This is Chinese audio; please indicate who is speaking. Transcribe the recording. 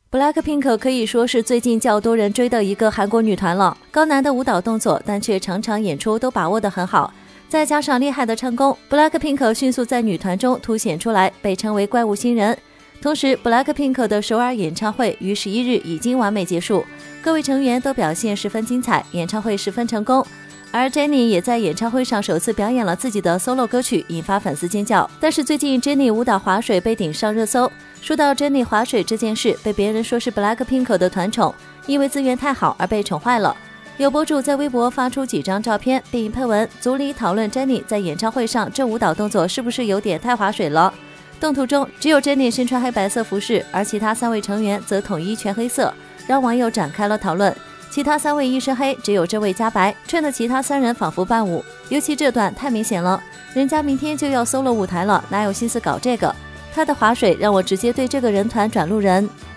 Speaker 1: BLACKPINK 可以说是最近较多人追的一个韩国女团了，高难的舞蹈动作，但却场场演出都把握得很好，再加上厉害的唱功 ，BLACKPINK 迅速在女团中凸显出来，被称为怪物新人。同时 ，BLACKPINK 的首尔演唱会于11日已经完美结束，各位成员都表现十分精彩，演唱会十分成功。而 Jennie 也在演唱会上首次表演了自己的 solo 歌曲，引发粉丝尖叫。但是最近 Jennie 舞蹈划水被顶上热搜。说到 Jennie 划水这件事，被别人说是 BLACKPINK 的团宠，因为资源太好而被宠坏了。有博主在微博发出几张照片，并配文组里讨论 Jennie 在演唱会上这舞蹈动作是不是有点太划水了。动图中只有 Jennie 身穿黑白色服饰，而其他3位成员则统一全黑色，让网友展开了讨论。其他3位一身黑，只有这位加白，衬得其他3人仿佛伴舞。尤其这段太明显了，人家明天就要 solo 舞台了，哪有心思搞这个？他的划水让我直接对这个人团转路人。